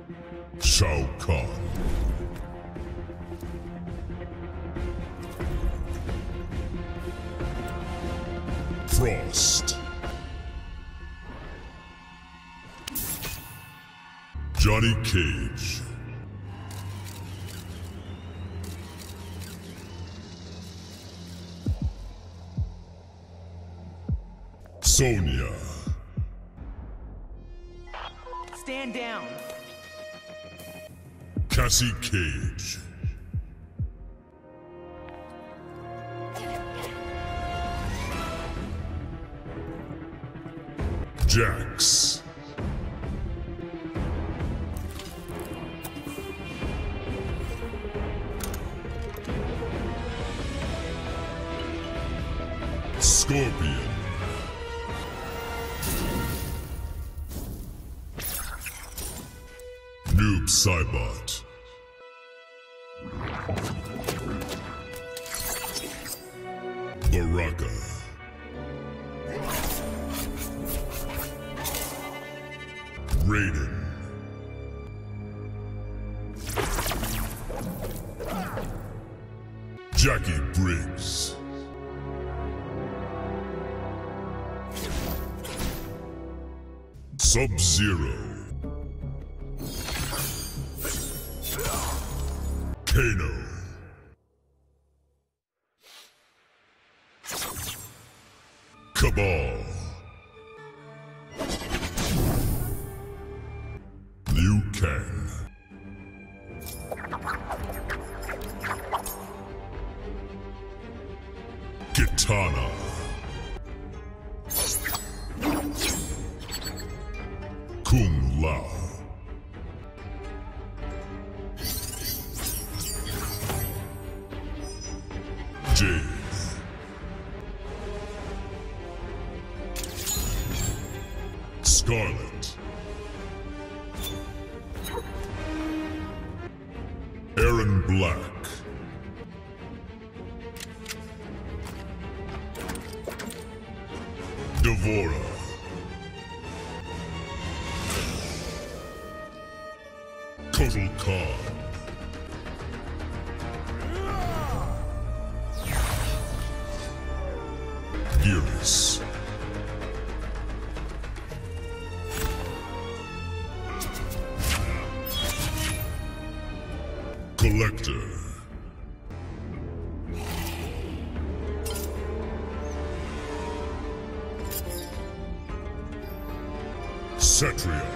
Shao Kahn. Frost. Johnny Cage. Sonya. Stand down. Cassie Cage. Jax. Scorpion. Noob Saibot. Baraka. Raiden. Jackie Briggs. Sub-Zero. Kano. Cabal. Liu Kang. Kitana. Kung Lao. Jade. Scarlet. Aaron Black. Devora. Total Kahn. Geras. Collector. Satria.